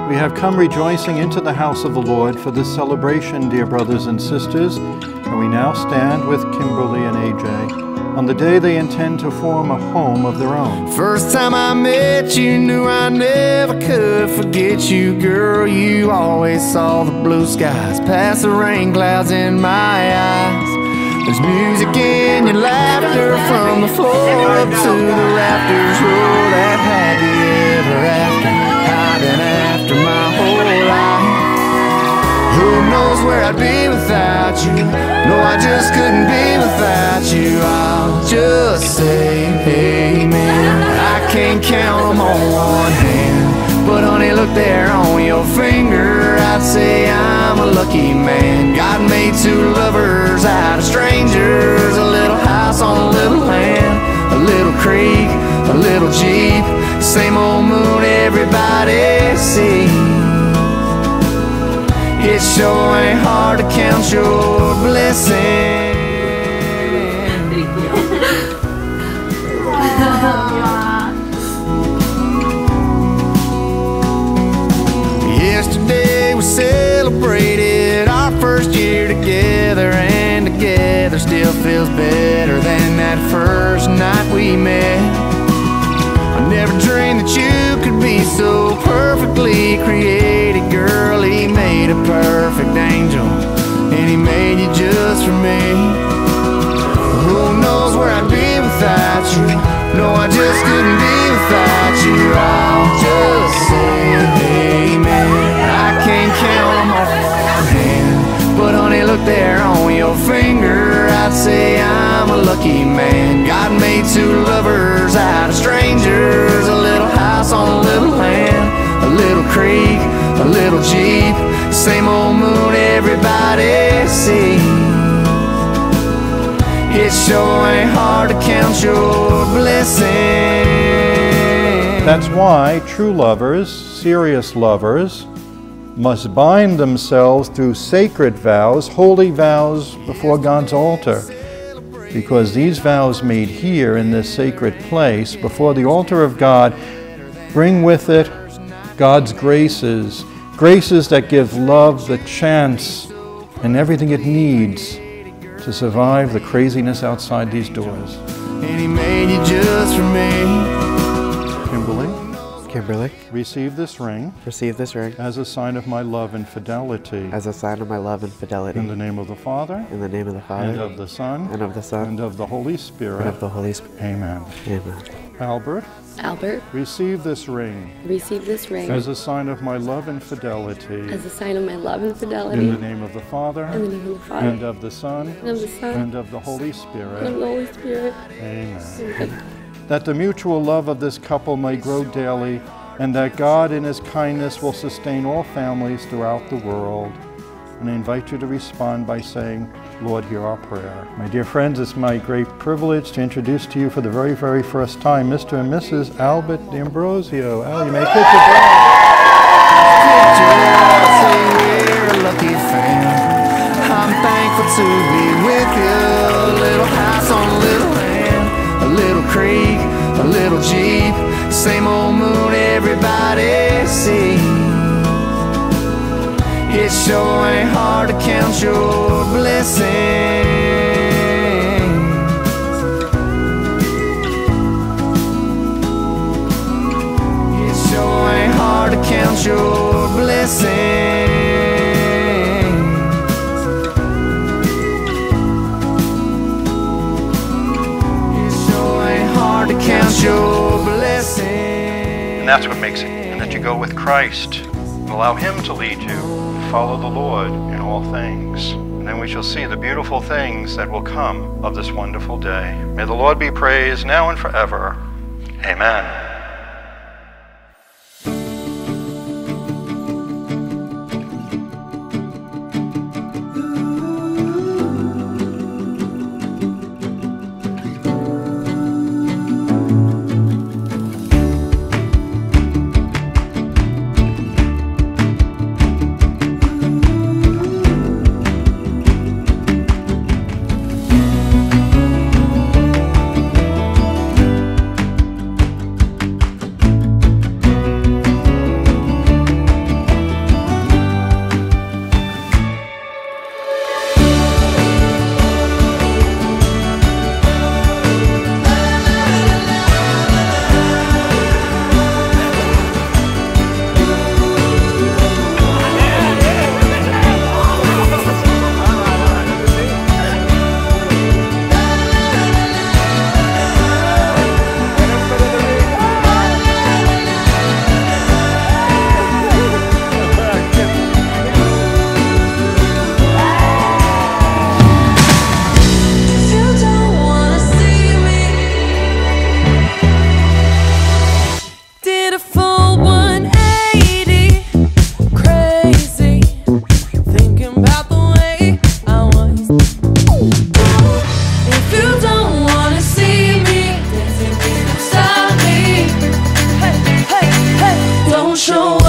We have come rejoicing into the house of the Lord for this celebration, dear brothers and sisters, and we now stand with Kimberly and AJ on the day they intend to form a home of their own. First time I met you, knew I never could forget you, girl. You always saw the blue skies past the rain clouds in my eyes. There's music in your laughter, from the floor up to the rafters. Oh, that happy ever after, I've been after my whole life. Who knows where I'd be without you? No, I just couldn't be without you. I'll just say amen. I can't count them on one hand, but honey, look there on your finger. I'd say I'm a lucky man. God made two lovers out of strangers. A little house on a little land, a little creek, a little Jeep, same old moon everybody sees. It sure ain't hard to count your blessings. Yesterday we celebrated our first year together, and together still feels better than that first night we met. I never dreamed that you could be so perfectly created, girl. He made a perfect angel, and he made you just for me. Who knows where I'd be without you? No, I just couldn't be without you. I'll just say amen. I can't count them on one hand, but honey, look there on your finger. I'd say I'm a lucky man. God made two lovers out of strangers. A little house on a little land, a little creek, a little Jeep, same old moon everybody sees. It sure ain't hard to count your blessings. That's why true lovers, serious lovers, must bind themselves through sacred vows, holy vows before God's altar. Because these vows made here in this sacred place, before the altar of God, bring with it God's graces, graces that give love the chance and everything it needs to survive the craziness outside these doors. And he made you just for me. Kimberly, receive this ring. Receive this ring. As a sign of my love and fidelity. As a sign of my love and fidelity. In the name of the Father. In the name of the Father. And of the Son. And of the Son. And of the Holy Spirit. And of the Holy Spirit. Amen. Amen. Albert. Albert, receive this ring. Receive this ring. As a sign of my love and fidelity. As a sign of my love and fidelity. In the name of the Father. In the name of the Father. And of the Son. And of the Son. And of the Holy Spirit. And of the Holy Spirit. Amen. Amen. That the mutual love of this couple may grow daily, and that God in His kindness will sustain all families throughout the world. And I invite you to respond by saying, Lord, hear our prayer. My dear friends, it's my great privilege to introduce to you for the very, very first time Mr. and Mrs. Albert D'Ambrosio. Al, you may kick your bell. We're a lucky fam. I'm thankful to be with you. A little house on a little land, a little creek, a little Jeep, same old moon everybody sees. It sure ain't hard to count your blessings. It sure ain't hard to count your blessings. It sure ain't hard to count your blessings. And that's what makes it, and that you go with Christ. Allow Him to lead you. Follow the Lord in all things. And then we shall see the beautiful things that will come of this wonderful day. May the Lord be praised now and forever. Amen. show